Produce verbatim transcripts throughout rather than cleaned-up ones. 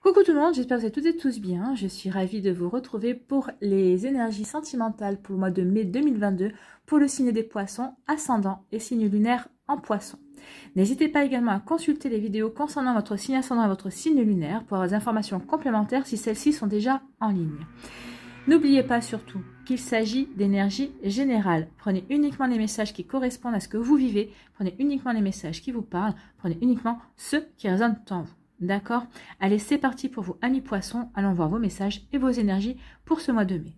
Coucou tout le monde, j'espère que vous êtes toutes et tous bien. Je suis ravie de vous retrouver pour les énergies sentimentales pour le mois de mai deux mille vingt-deux pour le signe des poissons, ascendant et signe lunaire en poisson. N'hésitez pas également à consulter les vidéos concernant votre signe ascendant et votre signe lunaire pour avoir des informations complémentaires si celles-ci sont déjà en ligne. N'oubliez pas surtout qu'il s'agit d'énergie générale. Prenez uniquement les messages qui correspondent à ce que vous vivez, prenez uniquement les messages qui vous parlent, prenez uniquement ceux qui résonnent en vous. D'accord? Allez, c'est parti pour vous, amis poissons. Allons voir vos messages et vos énergies pour ce mois de mai.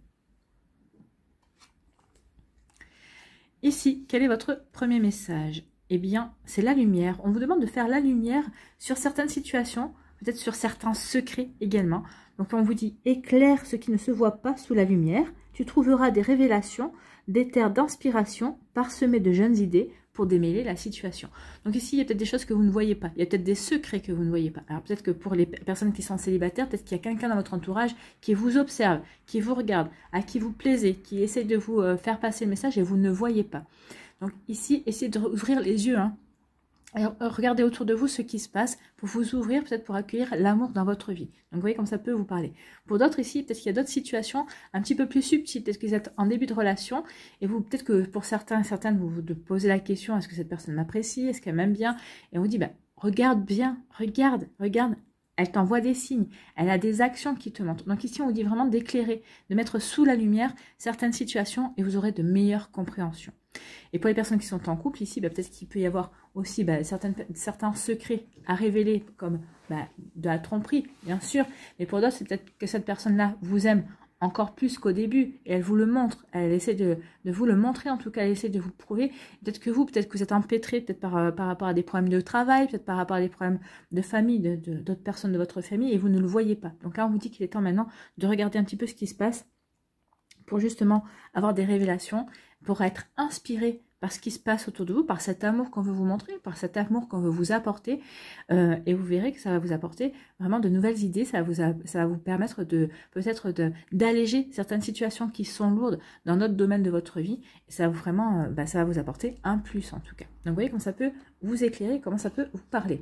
Ici, quel est votre premier message? Eh bien, c'est la lumière. On vous demande de faire la lumière sur certaines situations, peut-être sur certains secrets également. Donc, on vous dit, éclaire ce qui ne se voit pas sous la lumière. Tu trouveras des révélations, des terres d'inspiration parsemées de jeunes idées pour démêler la situation. Donc ici, il y a peut-être des choses que vous ne voyez pas. Il y a peut-être des secrets que vous ne voyez pas. Alors peut-être que pour les personnes qui sont célibataires, peut-être qu'il y a quelqu'un dans votre entourage qui vous observe, qui vous regarde, à qui vous plaisez, qui essaye de vous faire passer le message et vous ne voyez pas. Donc ici, essayez d'ouvrir les yeux, hein. Regardez autour de vous ce qui se passe pour vous ouvrir, peut-être pour accueillir l'amour dans votre vie. Donc vous voyez comme ça peut vous parler. Pour d'autres ici, peut-être qu'il y a d'autres situations un petit peu plus subtiles. Peut-être que vous êtes en début de relation et vous, peut-être que pour certains et certaines, vous vous posez la question, est-ce que cette personne m'apprécie? Est-ce qu'elle m'aime bien? Et on vous dit, bah, regarde bien, regarde, regarde. Elle t'envoie des signes, elle a des actions qui te montrent. Donc ici, on vous dit vraiment d'éclairer, de mettre sous la lumière certaines situations et vous aurez de meilleures compréhensions. Et pour les personnes qui sont en couple, ici, bah, peut-être qu'il peut y avoir aussi bah, certaines, certains secrets à révéler, comme bah, de la tromperie, bien sûr. Mais pour d'autres, c'est peut-être que cette personne-là vous aime encore plus qu'au début, et elle vous le montre, elle essaie de, de vous le montrer, en tout cas, elle essaie de vous le prouver. Peut-être que vous, peut-être que vous êtes empêtré, peut-être par, euh, par rapport à des problèmes de travail, peut-être par rapport à des problèmes de famille, de, de, d'autres personnes de votre famille, et vous ne le voyez pas. Donc là, on vous dit qu'il est temps maintenant de regarder un petit peu ce qui se passe, pour justement avoir des révélations, pour être inspiré par ce qui se passe autour de vous, par cet amour qu'on veut vous montrer, par cet amour qu'on veut vous apporter, euh, et vous verrez que ça va vous apporter vraiment de nouvelles idées, ça va vous, a, ça va vous permettre de peut-être d'alléger certaines situations qui sont lourdes dans notre domaine de votre vie, et ça va vous vraiment, euh, bah, ça va vous apporter un plus en tout cas. Donc vous voyez comment ça peut vous éclairer, comment ça peut vous parler.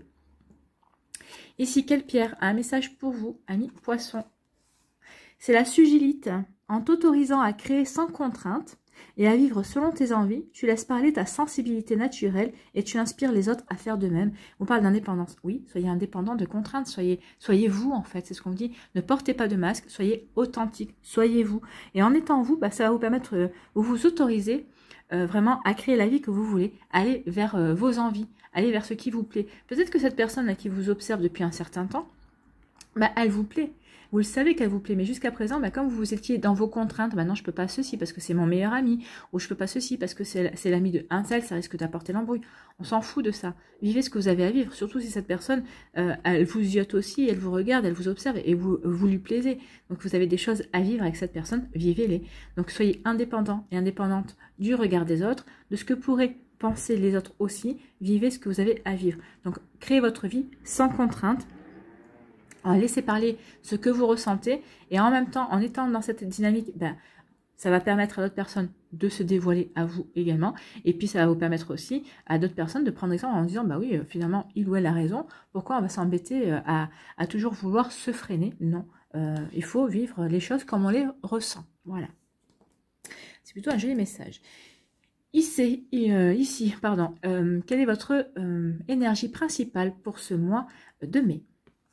Ici, quelle pierre a un message pour vous, amis poissons? C'est la sugilite. En t'autorisant à créer sans contrainte et à vivre selon tes envies, tu laisses parler ta sensibilité naturelle et tu inspires les autres à faire de même. On parle d'indépendance. Oui, soyez indépendant de contraintes, soyez, soyez vous en fait, c'est ce qu'on dit. Ne portez pas de masque, soyez authentique, soyez vous. Et en étant vous, bah, ça va vous permettre, euh, vous vous autorisez euh, vraiment à créer la vie que vous voulez, aller vers euh, vos envies, aller vers ce qui vous plaît. Peut-être que cette personne-là qui vous observe depuis un certain temps, bah, elle vous plaît. Vous le savez qu'elle vous plaît, mais jusqu'à présent, bah, comme vous étiez dans vos contraintes, bah non, je peux pas ceci parce que c'est mon meilleur ami, ou je peux pas ceci parce que c'est l'ami de un tel, ça risque d'apporter l'embrouille. On s'en fout de ça. Vivez ce que vous avez à vivre, surtout si cette personne, euh, elle vous ziote aussi, elle vous regarde, elle vous observe et vous, vous lui plaisez. Donc vous avez des choses à vivre avec cette personne, vivez-les. Donc soyez indépendant et indépendante du regard des autres, de ce que pourraient penser les autres aussi, vivez ce que vous avez à vivre. Donc créez votre vie sans contrainte. Laissez parler ce que vous ressentez et en même temps, en étant dans cette dynamique, ben, ça va permettre à d'autres personnes de se dévoiler à vous également. Et puis, ça va vous permettre aussi à d'autres personnes de prendre exemple en disant, bah oui, finalement, il ou elle a raison. Pourquoi on va s'embêter à, à toujours vouloir se freiner? Non, euh, il faut vivre les choses comme on les ressent. Voilà. C'est plutôt un joli message. Ici, euh, ici pardon, euh, quelle est votre euh, énergie principale pour ce mois de mai?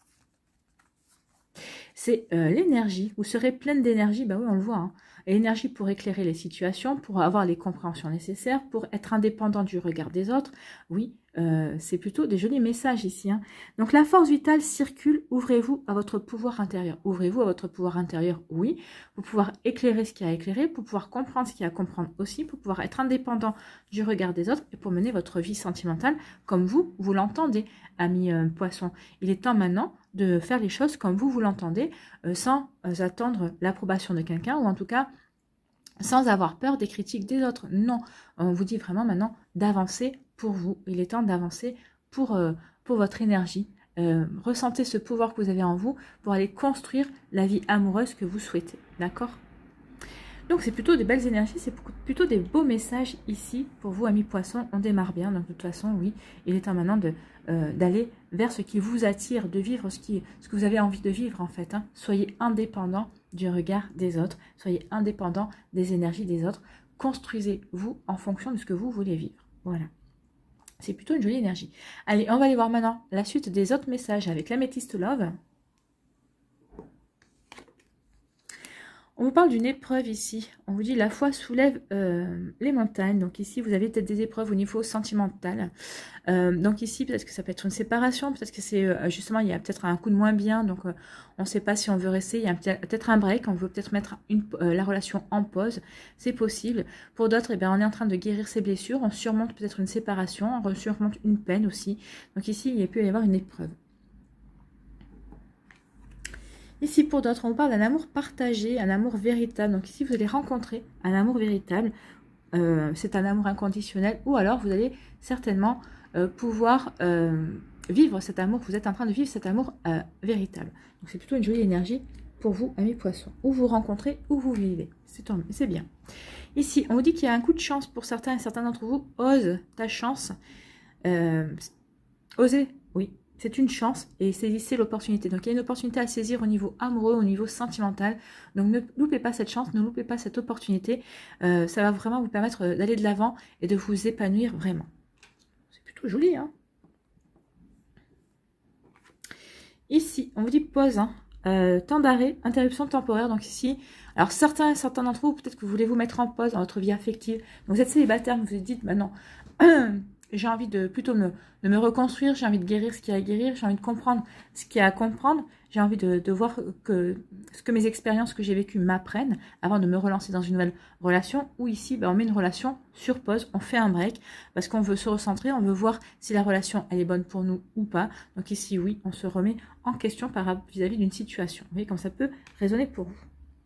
C'est euh, l'énergie. Vous serez pleine d'énergie, bah oui, on le voit. Hein. L'énergie pour éclairer les situations, pour avoir les compréhensions nécessaires, pour être indépendant du regard des autres. Oui, euh, c'est plutôt des jolis messages ici. Hein. Donc la force vitale circule, ouvrez-vous à votre pouvoir intérieur. Ouvrez-vous à votre pouvoir intérieur, oui, pour pouvoir éclairer ce qu'il y a à éclairer, pour pouvoir comprendre ce qu'il y a à comprendre aussi, pour pouvoir être indépendant du regard des autres et pour mener votre vie sentimentale comme vous, vous l'entendez, amis euh, poissons. Il est temps maintenant de faire les choses comme vous, vous l'entendez, euh, sans euh, attendre l'approbation de quelqu'un, ou en tout cas, sans avoir peur des critiques des autres. Non, on vous dit vraiment maintenant d'avancer pour vous. Il est temps d'avancer pour, euh, pour votre énergie. Euh, ressentez ce pouvoir que vous avez en vous pour aller construire la vie amoureuse que vous souhaitez. D'accord ? Donc c'est plutôt des belles énergies, c'est plutôt des beaux messages ici pour vous, amis poissons. On démarre bien, donc de toute façon, oui, il est temps maintenant de euh, d'aller vers ce qui vous attire, de vivre ce, qui, ce que vous avez envie de vivre en fait. Hein. Soyez indépendant du regard des autres, soyez indépendant des énergies des autres, construisez-vous en fonction de ce que vous voulez vivre. Voilà. C'est plutôt une jolie énergie. Allez, on va aller voir maintenant la suite des autres messages avec l'améthyste Love. On vous parle d'une épreuve ici. On vous dit la foi soulève euh, les montagnes. Donc ici, vous avez peut-être des épreuves au niveau sentimental. Euh, donc ici, peut-être que ça peut être une séparation. Peut-être que c'est euh, justement, il y a peut-être un coup de moins bien. Donc euh, on ne sait pas si on veut rester. Il y a peut-être un break. On veut peut-être mettre une, euh, la relation en pause. C'est possible. Pour d'autres, eh bien, on est en train de guérir ses blessures. On surmonte peut-être une séparation. On surmonte une peine aussi. Donc ici, il peut y avoir une épreuve. Ici, pour d'autres, on vous parle d'un amour partagé, un amour véritable. Donc ici, vous allez rencontrer un amour véritable. Euh, c'est un amour inconditionnel. Ou alors, vous allez certainement euh, pouvoir euh, vivre cet amour. Vous êtes en train de vivre cet amour euh, véritable. Donc c'est plutôt une jolie énergie pour vous, amis poissons. Où vous rencontrez, où vous vivez. C'est bien. Ici, on vous dit qu'il y a un coup de chance pour certains et certains d'entre vous. Ose ta chance. Euh, osez, oui. C'est une chance et saisissez l'opportunité. Donc, il y a une opportunité à saisir au niveau amoureux, au niveau sentimental. Donc, ne loupez pas cette chance, ne loupez pas cette opportunité. Euh, ça va vraiment vous permettre d'aller de l'avant et de vous épanouir vraiment. C'est plutôt joli, hein? Ici, on vous dit pause, hein. Euh, temps d'arrêt, interruption temporaire. Donc ici, alors certains certains d'entre vous, peut-être que vous voulez vous mettre en pause dans votre vie affective. Donc, vous êtes célibataire, vous vous dites, maintenant... j'ai envie de plutôt me, de me reconstruire, j'ai envie de guérir ce qu'il y a à guérir, j'ai envie de comprendre ce qu'il y a à comprendre, j'ai envie de, de voir que ce que mes expériences que j'ai vécues m'apprennent avant de me relancer dans une nouvelle relation, où ici, ben, on met une relation sur pause, on fait un break, parce qu'on veut se recentrer, on veut voir si la relation, elle est bonne pour nous ou pas. Donc ici, oui, on se remet en question par vis-à-vis d'une situation. Vous voyez comme ça peut résonner pour vous.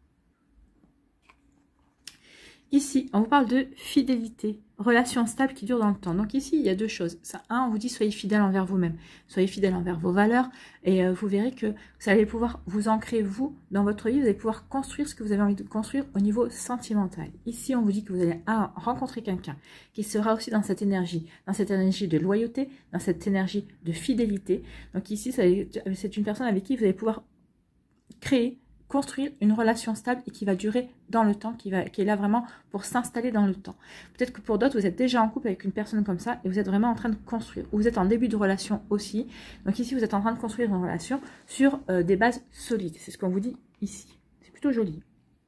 Ici, on vous parle de fidélité, relation stable qui dure dans le temps. Donc ici, il y a deux choses. Ça, un, on vous dit soyez fidèle envers vous-même, soyez fidèle envers vos valeurs et euh, vous verrez que vous allez pouvoir vous ancrer, vous, dans votre vie, vous allez pouvoir construire ce que vous avez envie de construire au niveau sentimental. Ici, on vous dit que vous allez un, rencontrer quelqu'un qui sera aussi dans cette énergie, dans cette énergie de loyauté, dans cette énergie de fidélité. Donc ici, c'est une personne avec qui vous allez pouvoir créer, construire une relation stable et qui va durer dans le temps, qui, va, qui est là vraiment pour s'installer dans le temps. Peut-être que pour d'autres, vous êtes déjà en couple avec une personne comme ça et vous êtes vraiment en train de construire. Ou vous êtes en début de relation aussi. Donc ici, vous êtes en train de construire une relation sur euh, des bases solides. C'est ce qu'on vous dit ici. C'est plutôt joli.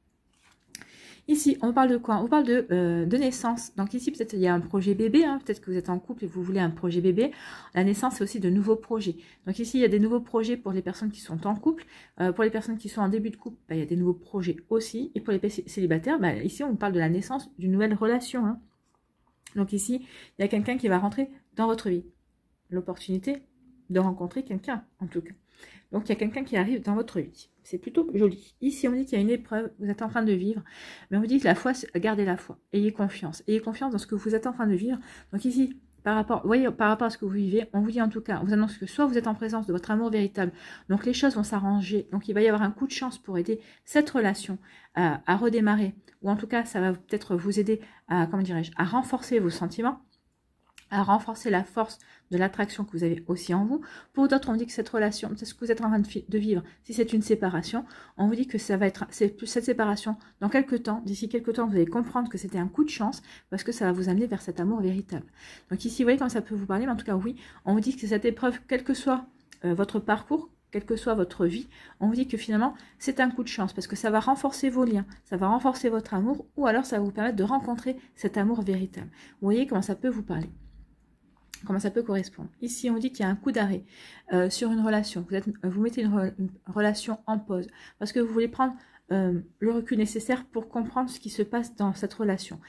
Ici, on parle de quoi? On parle de, euh, de naissance. Donc ici, peut-être il y a un projet bébé. Hein. Peut-être que vous êtes en couple et vous voulez un projet bébé. La naissance, c'est aussi de nouveaux projets. Donc ici, il y a des nouveaux projets pour les personnes qui sont en couple. Euh, pour les personnes qui sont en début de couple, bah, il y a des nouveaux projets aussi. Et pour les célibataires, bah, ici, on parle de la naissance d'une nouvelle relation. Hein. Donc ici, il y a quelqu'un qui va rentrer dans votre vie. L'opportunité de rencontrer quelqu'un, en tout cas. Donc, il y a quelqu'un qui arrive dans votre vie. C'est plutôt joli. Ici, on dit qu'il y a une épreuve, vous êtes en train de vivre. Mais on vous dit que la foi, gardez la foi. Ayez confiance. Ayez confiance dans ce que vous êtes en train de vivre. Donc ici, par rapport, vous voyez, par rapport à ce que vous vivez, on vous dit en tout cas, on vous annonce que soit vous êtes en présence de votre amour véritable, donc les choses vont s'arranger. Donc, il va y avoir un coup de chance pour aider cette relation à, à redémarrer. Ou en tout cas, ça va peut-être vous aider à, comment dirais-je, à renforcer vos sentiments, à renforcer la force de l'attraction que vous avez aussi en vous. Pour d'autres, on dit que cette relation, c'est ce que vous êtes en train de vivre, si c'est une séparation, on vous dit que ça va être, c'est plus cette séparation, dans quelques temps, d'ici quelques temps, vous allez comprendre que c'était un coup de chance, parce que ça va vous amener vers cet amour véritable. Donc ici, vous voyez comment ça peut vous parler, mais en tout cas, oui, on vous dit que cette épreuve, quel que soit euh, votre parcours, quelle que soit votre vie, on vous dit que finalement, c'est un coup de chance, parce que ça va renforcer vos liens, ça va renforcer votre amour, ou alors ça va vous permettre de rencontrer cet amour véritable. Vous voyez comment ça peut vous parler. Comment ça peut correspondre. Ici, on dit qu'il y a un coup d'arrêt euh, sur une relation. Vous, êtes, vous mettez une, re, une relation en pause parce que vous voulez prendre euh, le recul nécessaire pour comprendre ce qui se passe dans cette relation.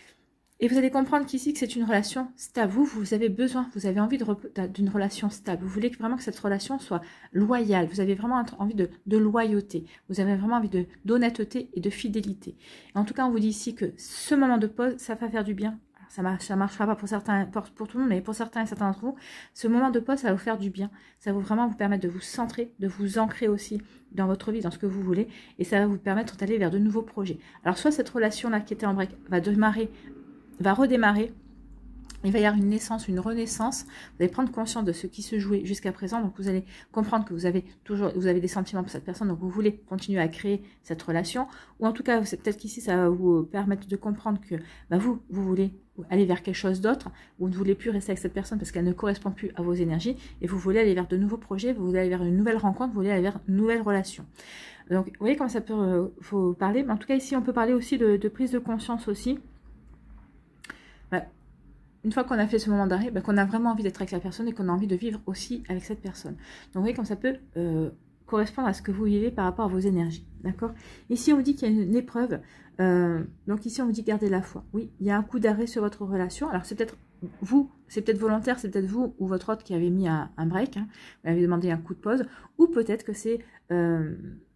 Et vous allez comprendre qu'ici, que c'est une relation stable. Vous, vous avez besoin, vous avez envie d'une relation stable. Vous voulez vraiment que cette relation soit loyale. Vous avez vraiment envie de, de loyauté. Vous avez vraiment envie d'honnêteté et de fidélité. Et en tout cas, on vous dit ici que ce moment de pause, ça va faire du bien. Ça ne marchera pas pour certains, pour, pour tout le monde, mais pour certains et certains d'entre vous, ce moment de pause, ça va vous faire du bien. Ça va vraiment vous permettre de vous centrer, de vous ancrer aussi dans votre vie, dans ce que vous voulez, et ça va vous permettre d'aller vers de nouveaux projets. Alors, soit cette relation-là qui était en break va démarrer, va redémarrer, il va y avoir une naissance, une renaissance. Vous allez prendre conscience de ce qui se jouait jusqu'à présent. Donc, vous allez comprendre que vous avez toujours, vous avez des sentiments pour cette personne. Donc, vous voulez continuer à créer cette relation. Ou en tout cas, peut-être qu'ici, ça va vous permettre de comprendre que bah, vous, vous voulez aller vers quelque chose d'autre. Vous ne voulez plus rester avec cette personne parce qu'elle ne correspond plus à vos énergies. Et vous voulez aller vers de nouveaux projets. Vous voulez aller vers une nouvelle rencontre. Vous voulez aller vers une nouvelle relation. Donc, vous voyez comment ça peut euh, faut parler. Mais en tout cas, ici, on peut parler aussi de, de prise de conscience aussi. Bah, une fois qu'on a fait ce moment d'arrêt, ben, qu'on a vraiment envie d'être avec la personne et qu'on a envie de vivre aussi avec cette personne. Donc vous voyez comme ça peut euh, correspondre à ce que vous vivez par rapport à vos énergies. D'accord? Ici on vous dit qu'il y a une, une épreuve. Euh, donc ici on vous dit gardez la foi. Oui, il y a un coup d'arrêt sur votre relation. Alors c'est peut-être vous, c'est peut-être volontaire, c'est peut-être vous ou votre autre qui avez mis un, un break. Hein, vous avez demandé un coup de pause. Ou peut-être que c'est... Euh,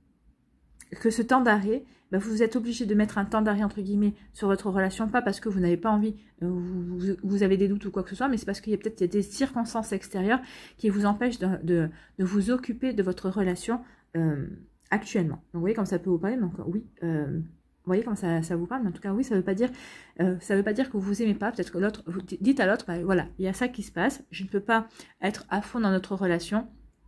que ce temps d'arrêt, ben vous êtes obligé de mettre un temps d'arrêt entre guillemets sur votre relation, pas parce que vous n'avez pas envie, euh, vous, vous, vous avez des doutes ou quoi que ce soit, mais c'est parce qu'il y a peut-être des circonstances extérieures qui vous empêchent de, de, de vous occuper de votre relation euh, actuellement. Donc vous voyez comme ça peut vous parler, donc oui, euh, vous voyez comme ça, ça vous parle, mais en tout cas oui, ça veut pas dire, euh, ça veut pas dire que vous vous aimez pas, peut-être que l'autre, vous dites à l'autre, ben, voilà, il y a ça qui se passe, je ne peux pas être à fond dans notre relation.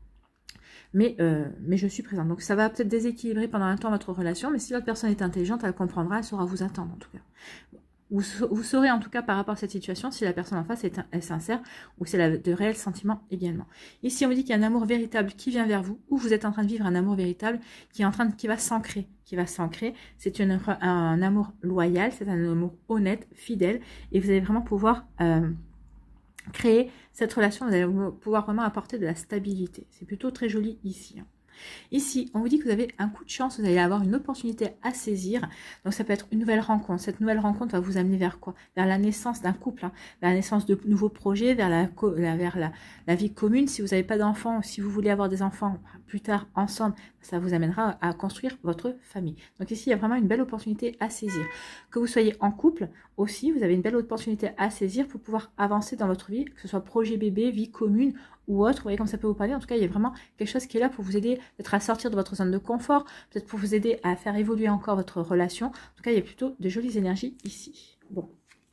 Mais, euh, mais je suis présente. Donc ça va peut-être déséquilibrer pendant un temps votre relation, mais si l'autre personne est intelligente, elle comprendra, elle saura vous attendre en tout cas. Vous, vous saurez en tout cas par rapport à cette situation si la personne en face est, est sincère ou si elle a de réels sentiments également. Ici on vous dit qu'il y a un amour véritable qui vient vers vous, ou vous êtes en train de vivre un amour véritable qui est en train de, qui va s'ancrer, qui va s'ancrer. C'est un, un amour loyal, c'est un amour honnête, fidèle, et vous allez vraiment pouvoir... Euh, créer cette relation, vous allez pouvoir vraiment apporter de la stabilité. C'est plutôt très joli ici. Ici, on vous dit que vous avez un coup de chance, vous allez avoir une opportunité à saisir. Donc ça peut être une nouvelle rencontre. Cette nouvelle rencontre va vous amener vers quoi? Vers la naissance d'un couple, hein, vers la naissance de nouveaux projets, vers la, la, vers la, la vie commune. Si vous n'avez pas d'enfants, si vous voulez avoir des enfants plus tard ensemble, ça vous amènera à construire votre famille. Donc ici, il y a vraiment une belle opportunité à saisir. Que vous soyez en couple aussi, vous avez une belle opportunité à saisir pour pouvoir avancer dans votre vie, que ce soit projet bébé, vie commune ou autre. Vous voyez comme ça peut vous parler. En tout cas, il y a vraiment quelque chose qui est là pour vous aider peut-être à sortir de votre zone de confort, peut-être pour vous aider à faire évoluer encore votre relation. En tout cas, il y a plutôt de jolies énergies ici. Bon,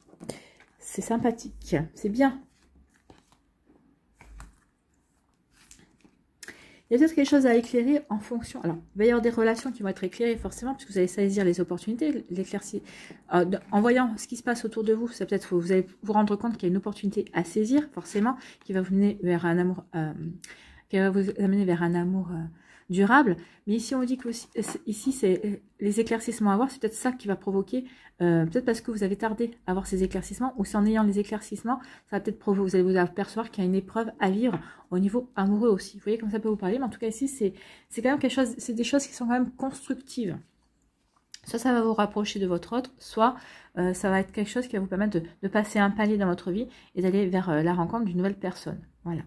c'est sympathique, c'est bien. Il y a peut-être quelque chose à éclairer en fonction. Alors, il va y avoir des relations qui vont être éclairées forcément, puisque vous allez saisir les opportunités, l'éclaircir. Euh, en voyant ce qui se passe autour de vous, ça peut-être vous allez vous rendre compte qu'il y a une opportunité à saisir, forcément, qui va vous mener vers un amour, euh, qui va vous amener vers un amour euh, durable. Mais ici, on dit que aussi, ici, c'est les éclaircissements à avoir, c'est peut-être ça qui va provoquer, euh, peut-être parce que vous avez tardé à avoir ces éclaircissements, ou si en ayant les éclaircissements, ça va peut-être provoquer, vous allez vous apercevoir qu'il y a une épreuve à vivre au niveau amoureux aussi. Vous voyez comme ça peut vous parler, mais en tout cas ici, c'est quand même quelque chose, c'est des choses qui sont quand même constructives. Soit ça va vous rapprocher de votre autre, soit euh, ça va être quelque chose qui va vous permettre de, de passer un palier dans votre vie et d'aller vers euh, la rencontre d'une nouvelle personne. Voilà.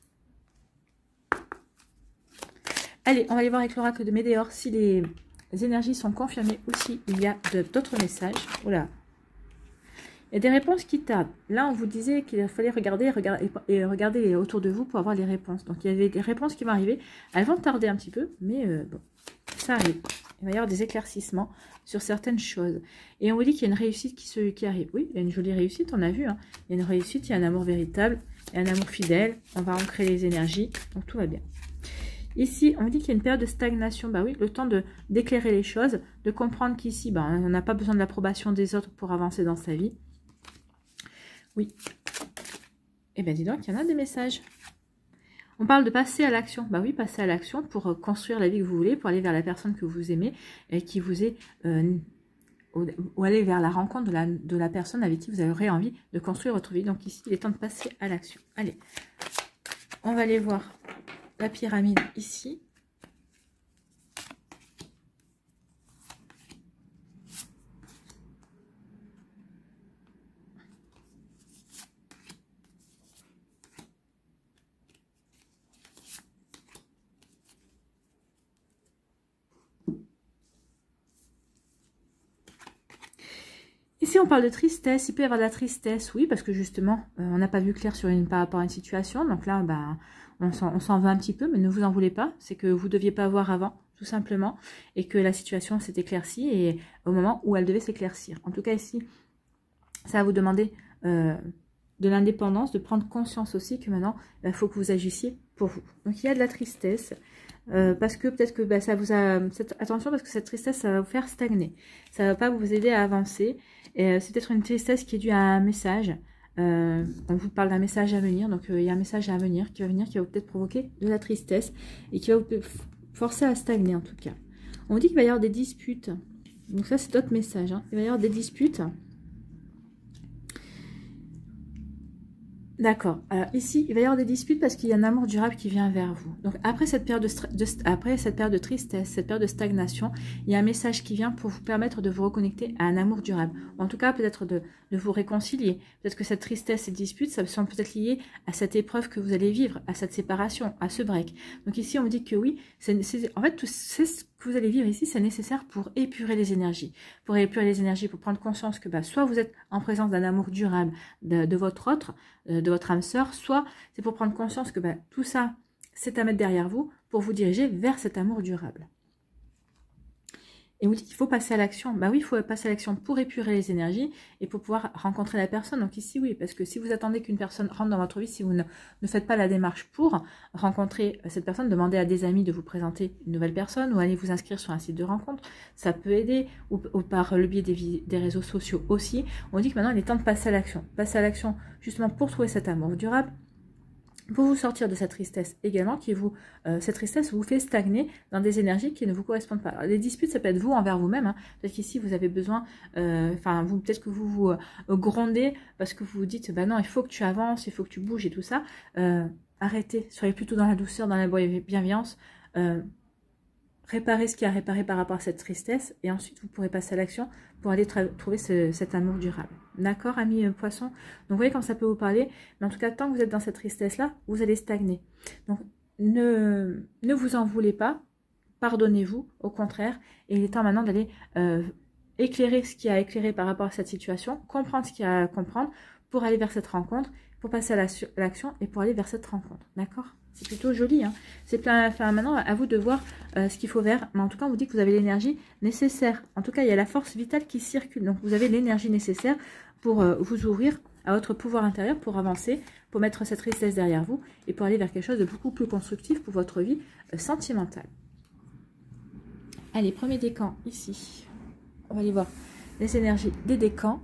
Allez, on va aller voir avec l'oracle de Médéor si les, les énergies sont confirmées ou si il y a d'autres messages. Oula. Il y a des réponses qui tardent. Là, on vous disait qu'il fallait regarder, regarder et regarder autour de vous pour avoir les réponses. Donc, il y avait des réponses qui vont arriver. Elles vont tarder un petit peu, mais euh, bon, ça arrive. Il va y avoir des éclaircissements sur certaines choses. Et on vous dit qu'il y a une réussite qui, se, qui arrive. Oui, il y a une jolie réussite, on a vu. Hein. Il y a une réussite, il y a un amour véritable, il y a un amour fidèle. On va ancrer les énergies, donc tout va bien. Ici, on dit qu'il y a une période de stagnation. Bah oui, le temps de d'éclairer les choses, de comprendre qu'ici, bah, on n'a pas besoin de l'approbation des autres pour avancer dans sa vie. Oui. Eh bien, dis donc, il y en a des messages. On parle de passer à l'action. Bah oui, passer à l'action pour construire la vie que vous voulez, pour aller vers la personne que vous aimez et qui vous est... Euh, ou aller vers la rencontre de la, de la personne avec qui vous aurez envie de construire votre vie. Donc ici, il est temps de passer à l'action. Allez, on va aller voir la pyramide ici. Ici, on parle de tristesse. Il peut y avoir de la tristesse, oui, parce que justement, euh, on n'a pas vu clair sur une, par rapport à une situation. Donc là, bah, on s'en veut un petit peu, mais ne vous en voulez pas. C'est que vous ne deviez pas voir avant, tout simplement, et que la situation s'est éclaircie et au moment où elle devait s'éclaircir. En tout cas, ici, ça va vous demander euh, de l'indépendance, de prendre conscience aussi que maintenant, il faut que vous agissiez pour vous. Donc, il y a de la tristesse, euh, parce que peut-être que bah, ça vous a... Cette, attention, parce que cette tristesse, ça va vous faire stagner. Ça ne va pas vous aider à avancer. Euh, c'est peut-être une tristesse qui est due à un message. Euh, on vous parle d'un message à venir. Donc, euh, il y a un message à venir qui va venir, qui va peut-être provoquer de la tristesse et qui va vous forcer à stagner, en tout cas. On dit qu'il va y avoir des disputes. Donc, ça, c'est d'autres messages. Hein. Il va y avoir des disputes. D'accord. Alors ici, il va y avoir des disputes parce qu'il y a un amour durable qui vient vers vous. Donc après cette période de, de, après cette période de tristesse, cette période de stagnation, il y a un message qui vient pour vous permettre de vous reconnecter à un amour durable. Ou en tout cas, peut-être de, de vous réconcilier. Peut-être que cette tristesse et disputes, ça sont peut-être lié à cette épreuve que vous allez vivre, à cette séparation, à ce break. Donc ici, on me dit que oui, c'est, en fait, tout c'est ce que vous allez vivre ici, c'est nécessaire pour épurer les énergies. Pour épurer les énergies, pour prendre conscience que bah, soit vous êtes en présence d'un amour durable de, de votre autre, de votre âme sœur, soit c'est pour prendre conscience que bah, tout ça, c'est à mettre derrière vous pour vous diriger vers cet amour durable. Et vous dites qu'il faut passer à l'action. Bah oui, il faut passer à l'action pour épurer les énergies et pour pouvoir rencontrer la personne. Donc ici, oui, parce que si vous attendez qu'une personne rentre dans votre vie, si vous ne, ne faites pas la démarche pour rencontrer cette personne, demandez à des amis de vous présenter une nouvelle personne ou allez vous inscrire sur un site de rencontre, ça peut aider, ou, ou par le biais des, des réseaux sociaux aussi. On dit que maintenant, il est temps de passer à l'action. Passer à l'action justement pour trouver cet amour durable, pour vous sortir de cette tristesse également, qui vous, euh, cette tristesse vous fait stagner dans des énergies qui ne vous correspondent pas. Alors, les disputes, ça peut être vous envers vous-même. Hein. Peut-être qu'ici, vous avez besoin, euh, enfin, vous peut-être que vous vous euh, grondez parce que vous vous dites, bah non, il faut que tu avances, il faut que tu bouges et tout ça. Euh, arrêtez, soyez plutôt dans la douceur, dans la bienveillance. Euh, réparez ce qui a réparé par rapport à cette tristesse et ensuite, vous pourrez passer à l'action pour aller trouver ce, cet amour durable. D'accord, amis euh, poissons? Donc, vous voyez quand ça peut vous parler. Mais en tout cas, tant que vous êtes dans cette tristesse-là, vous allez stagner. Donc, ne, ne vous en voulez pas. Pardonnez-vous, au contraire. Et il est temps maintenant d'aller euh, éclairer ce qui a éclairé par rapport à cette situation, comprendre ce qu'il y a à comprendre pour aller vers cette rencontre, pour passer à l'action et pour aller vers cette rencontre. D'accord? C'est plutôt joli. Hein. C'est plein. Enfin, maintenant, à vous de voir euh, ce qu'il faut faire. Mais en tout cas, on vous dit que vous avez l'énergie nécessaire. En tout cas, il y a la force vitale qui circule. Donc, vous avez l'énergie nécessaire pour euh, vous ouvrir à votre pouvoir intérieur, pour avancer, pour mettre cette tristesse derrière vous et pour aller vers quelque chose de beaucoup plus constructif pour votre vie euh, sentimentale. Allez, premier décan ici. On va aller voir les énergies des décans.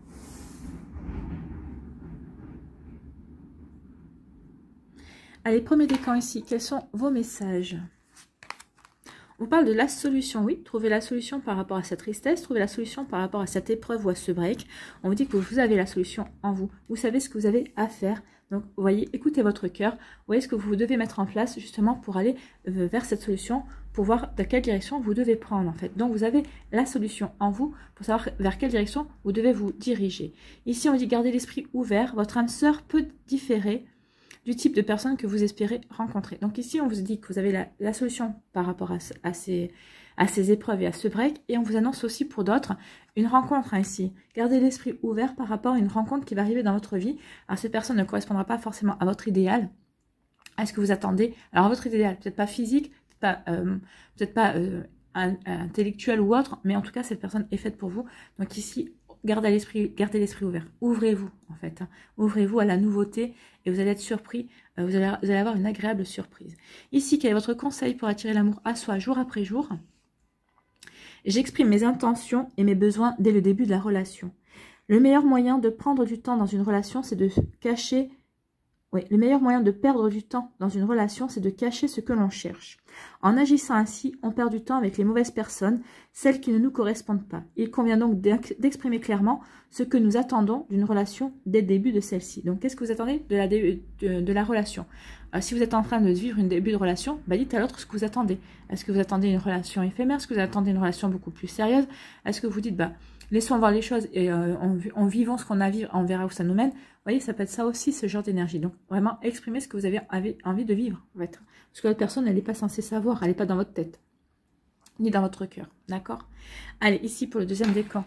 Allez, premier décan ici, quels sont vos messages? On parle de la solution, oui, trouver la solution par rapport à cette tristesse, trouver la solution par rapport à cette épreuve ou à ce break. On vous dit que vous avez la solution en vous, vous savez ce que vous avez à faire. Donc, vous voyez, écoutez votre cœur, vous voyez ce que vous devez mettre en place justement pour aller vers cette solution, pour voir dans quelle direction vous devez prendre en fait. Donc, vous avez la solution en vous pour savoir vers quelle direction vous devez vous diriger. Ici, on dit garder l'esprit ouvert, votre âme sœur peut différer du type de personne que vous espérez rencontrer. Donc ici, on vous dit que vous avez la, la solution par rapport à, à, ces, à ces épreuves et à ce break. Et on vous annonce aussi pour d'autres une rencontre hein, ici. Gardez l'esprit ouvert par rapport à une rencontre qui va arriver dans votre vie. Alors cette personne ne correspondra pas forcément à votre idéal, à ce que vous attendez. Alors à votre idéal, peut-être pas physique, peut-être pas, euh, peut-être pas euh, un, un intellectuel ou autre, mais en tout cas, cette personne est faite pour vous. Donc ici, gardez l'esprit, gardez l'esprit ouvert. Ouvrez-vous en fait. Hein. Ouvrez-vous à la nouveauté et vous allez être surpris. Euh, vous, allez, vous allez avoir une agréable surprise. Ici, quel est votre conseil pour attirer l'amour à soi jour après jour? J'exprime mes intentions et mes besoins dès le début de la relation. Le meilleur moyen de prendre du temps dans une relation, c'est de cacher... Oui, le meilleur moyen de perdre du temps dans une relation, c'est de cacher ce que l'on cherche. En agissant ainsi, on perd du temps avec les mauvaises personnes, celles qui ne nous correspondent pas. Il convient donc d'exprimer clairement ce que nous attendons d'une relation dès le début de celle-ci. Donc, qu'est-ce que vous attendez de la, de, de la relation? euh, Si vous êtes en train de vivre un début de relation, bah dites à l'autre ce que vous attendez. Est-ce que vous attendez une relation éphémère? Est-ce que vous attendez une relation beaucoup plus sérieuse? Est-ce que vous dites, bah, laissons voir les choses et euh, en, en vivant ce qu'on a à vivre, on verra où ça nous mène. Vous voyez, ça peut être ça aussi, ce genre d'énergie. Donc, vraiment, exprimez ce que vous avez envie de vivre. En fait. Parce que l'autre personne, elle n'est pas censée savoir, elle n'est pas dans votre tête, ni dans votre cœur. D'accord? Allez, ici, pour le deuxième décan.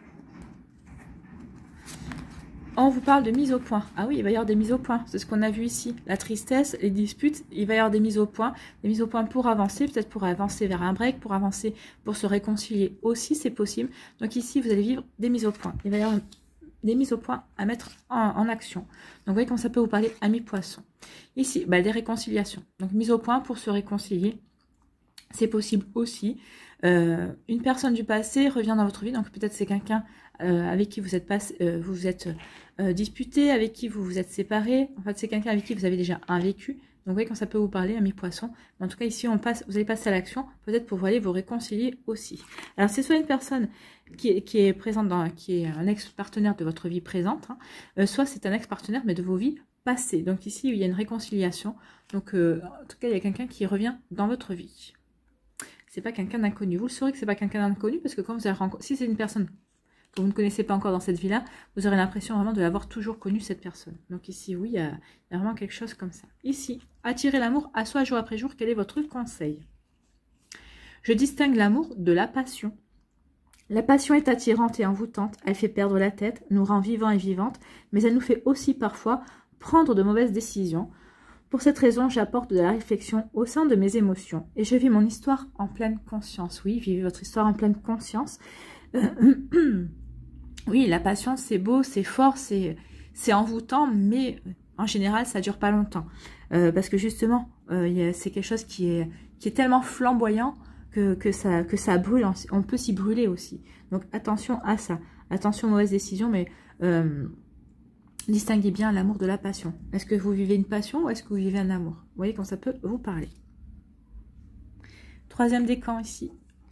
On vous parle de mise au point. Ah oui, il va y avoir des mises au point. C'est ce qu'on a vu ici. La tristesse, les disputes, il va y avoir des mises au point. Des mises au point pour avancer, peut-être pour avancer vers un break, pour avancer, pour se réconcilier aussi, c'est possible. Donc ici, vous allez vivre des mises au point. Il va y avoir des mises au point à mettre en, en action. Donc, vous voyez comment ça peut vous parler, amis poissons. Ici, bah, des réconciliations. Donc, mise au point pour se réconcilier. C'est possible aussi. Euh, une personne du passé revient dans votre vie. Donc, peut-être c'est quelqu'un euh, avec qui vous êtes, pas, euh, vous, vous êtes euh, disputé, avec qui vous vous êtes séparé. En fait, c'est quelqu'un avec qui vous avez déjà un vécu. Donc, vous voyez quand ça peut vous parler, amis poissons. En tout cas, ici, on passe, vous allez passer à l'action, peut-être pour aller vous réconcilier aussi. Alors, c'est soit une personne qui est, qui est présente, dans, qui est un ex-partenaire de votre vie présente, hein, euh, soit c'est un ex-partenaire, mais de vos vies passées. Donc, ici, il y a une réconciliation. Donc, euh, en tout cas, il y a quelqu'un qui revient dans votre vie. C'est pas quelqu'un d'inconnu. Vous le saurez que c'est pas quelqu'un d'inconnu, parce que quand vous avez rencontré, si c'est une personne que vous ne connaissez pas encore dans cette vie-là, vous aurez l'impression vraiment de l'avoir toujours connue, cette personne. Donc ici, oui, il y, a, il y a vraiment quelque chose comme ça. Ici, attirer l'amour à soi jour après jour, quel est votre conseil? Je distingue l'amour de la passion. La passion est attirante et envoûtante, elle fait perdre la tête, nous rend vivants et vivantes, mais elle nous fait aussi parfois prendre de mauvaises décisions. Pour cette raison, j'apporte de la réflexion au sein de mes émotions et je vis mon histoire en pleine conscience. Oui, vivez votre histoire en pleine conscience. Euh, oui, la passion, c'est beau, c'est fort, c'est envoûtant, mais en général, ça dure pas longtemps. Euh, parce que justement, euh, c'est quelque chose qui est, qui est tellement flamboyant que, que, ça, que ça brûle. On peut s'y brûler aussi. Donc, attention à ça. Attention aux mauvaises décisions, mais euh, distinguez bien l'amour de la passion. Est-ce que vous vivez une passion ou est-ce que vous vivez un amour? Vous voyez quand ça peut vous parler. Troisième décan ici.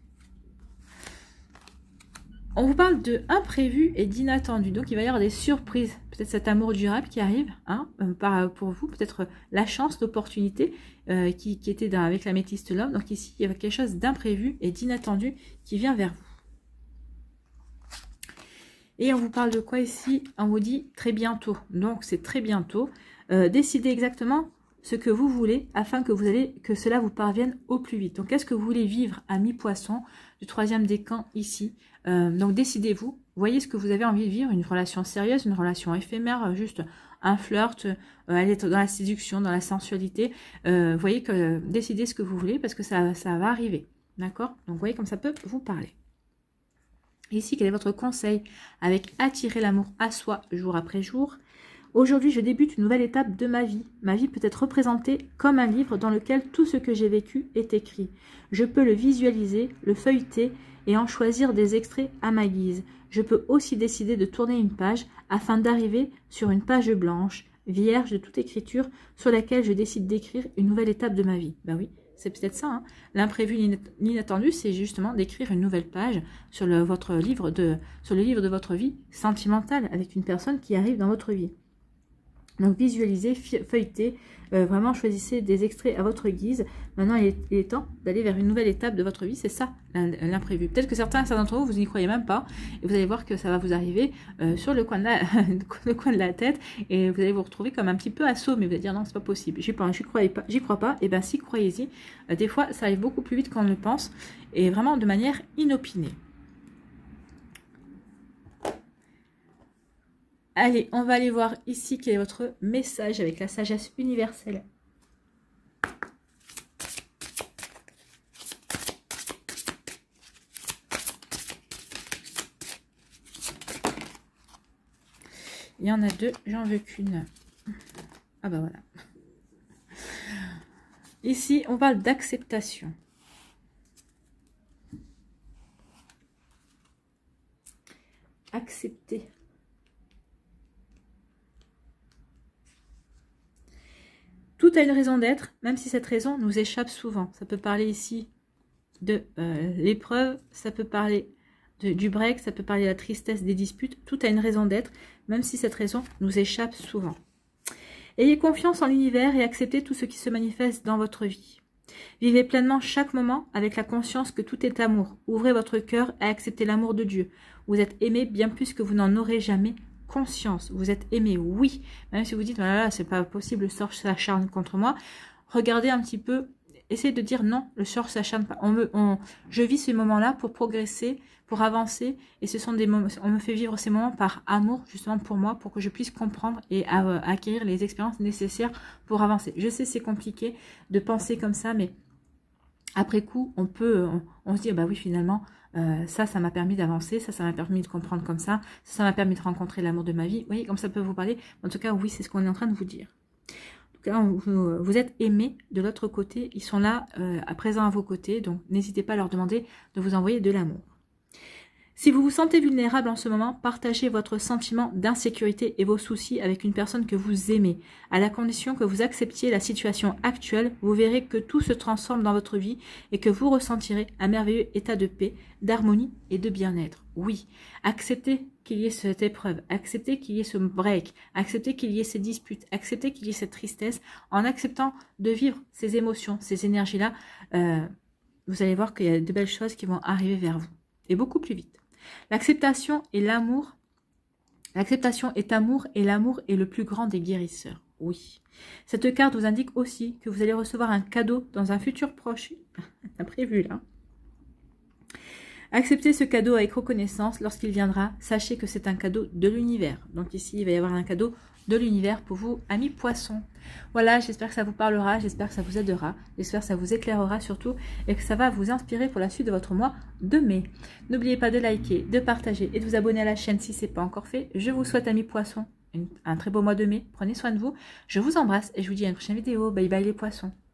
On vous parle de imprévu et d'inattendu. Donc, il va y avoir des surprises. Peut-être cet amour durable qui arrive hein, par, pour vous. Peut-être la chance, l'opportunité euh, qui, qui était dans, avec la métiste l'homme. Donc, ici, il y a quelque chose d'imprévu et d'inattendu qui vient vers vous. Et on vous parle de quoi ici? On vous dit très bientôt. Donc, c'est très bientôt. Euh, décidez exactement ce que vous voulez afin que, vous allez, que cela vous parvienne au plus vite. Donc, qu'est-ce que vous voulez vivre à mi-poisson du troisième décan ici? Euh, donc décidez-vous, voyez ce que vous avez envie de vivre, une relation sérieuse, une relation éphémère, juste un flirt, euh, aller dans la séduction, dans la sensualité. Euh, voyez que euh, décidez ce que vous voulez parce que ça, ça va arriver, d'accord? Donc voyez comme ça peut vous parler. Ici, quel est votre conseil avec attirer l'amour à soi jour après jour? Aujourd'hui, je débute une nouvelle étape de ma vie. Ma vie peut être représentée comme un livre dans lequel tout ce que j'ai vécu est écrit. Je peux le visualiser, le feuilleter et en choisir des extraits à ma guise. Je peux aussi décider de tourner une page afin d'arriver sur une page blanche, vierge de toute écriture, sur laquelle je décide d'écrire une nouvelle étape de ma vie. Ben oui, c'est peut-être ça. Hein. L'imprévu, l'inattendu, c'est justement d'écrire une nouvelle page sur le, votre livre de, sur le livre de votre vie sentimentale avec une personne qui arrive dans votre vie. Donc visualisez, feuilletez, euh, vraiment choisissez des extraits à votre guise. Maintenant, il est, il est temps d'aller vers une nouvelle étape de votre vie. C'est ça, l'imprévu. Peut-être que certains, certains d'entre vous, vous n'y croyez même pas. Et vous allez voir que ça va vous arriver euh, sur le coin, de la, le coin de la tête. Et vous allez vous retrouver comme un petit peu assaut. Mais vous allez dire, non, c'est pas possible. J'y crois, crois pas. J'y crois pas. Et bien, si, croyez-y. Euh, des fois, ça arrive beaucoup plus vite qu'on ne le pense. Et vraiment de manière inopinée. Allez, on va aller voir ici quel est votre message avec la sagesse universelle. Il y en a deux, j'en veux qu'une. Ah bah voilà. Ici, on parle d'acceptation. Accepter. Tout a une raison d'être, même si cette raison nous échappe souvent. Ça peut parler ici de euh, l'épreuve, ça peut parler de, du break, ça peut parler de la tristesse, des disputes. Tout a une raison d'être, même si cette raison nous échappe souvent. Ayez confiance en l'univers et acceptez tout ce qui se manifeste dans votre vie. Vivez pleinement chaque moment avec la conscience que tout est amour. Ouvrez votre cœur et acceptez l'amour de Dieu. Vous êtes aimé bien plus que vous n'en aurez jamais conscience. Vous êtes aimé, oui. Même si vous dites, voilà, oh c'est pas possible, le sort s'acharne contre moi. Regardez un petit peu, essayez de dire non, le sort s'acharne pas. On me, on, je vis ces moments-là pour progresser, pour avancer. Et ce sont des moments, on me fait vivre ces moments par amour, justement pour moi, pour que je puisse comprendre et euh, acquérir les expériences nécessaires pour avancer. Je sais, c'est compliqué de penser comme ça, mais après coup, on peut, on, on se dit, bah oui, finalement, euh, ça, ça m'a permis d'avancer, ça, ça m'a permis de comprendre comme ça, ça, ça m'a permis de rencontrer l'amour de ma vie. Vous voyez, comme ça peut vous parler. En tout cas, oui, c'est ce qu'on est en train de vous dire. En tout cas, vous, vous êtes aimés de l'autre côté. Ils sont là, euh, à présent à vos côtés. Donc, n'hésitez pas à leur demander de vous envoyer de l'amour. Si vous vous sentez vulnérable en ce moment, partagez votre sentiment d'insécurité et vos soucis avec une personne que vous aimez. À la condition que vous acceptiez la situation actuelle, vous verrez que tout se transforme dans votre vie et que vous ressentirez un merveilleux état de paix, d'harmonie et de bien-être. Oui, acceptez qu'il y ait cette épreuve, acceptez qu'il y ait ce break, acceptez qu'il y ait ces disputes, acceptez qu'il y ait cette tristesse. En acceptant de vivre ces émotions, ces énergies-là, euh, vous allez voir qu'il y a de belles choses qui vont arriver vers vous et beaucoup plus vite. L'acceptation et l'amour, l'acceptation est amour et l'amour est le plus grand des guérisseurs. Oui. Cette carte vous indique aussi que vous allez recevoir un cadeau dans un futur proche. Imprévu là. Acceptez ce cadeau avec reconnaissance. Lorsqu'il viendra, sachez que c'est un cadeau de l'univers. Donc ici, il va y avoir un cadeau de l'univers pour vous, amis poissons. Voilà, j'espère que ça vous parlera, j'espère que ça vous aidera, j'espère que ça vous éclairera surtout et que ça va vous inspirer pour la suite de votre mois de mai. N'oubliez pas de liker, de partager et de vous abonner à la chaîne si ce n'est pas encore fait. Je vous souhaite, amis poissons, une, un très beau mois de mai. Prenez soin de vous. Je vous embrasse et je vous dis à une prochaine vidéo. Bye bye les poissons.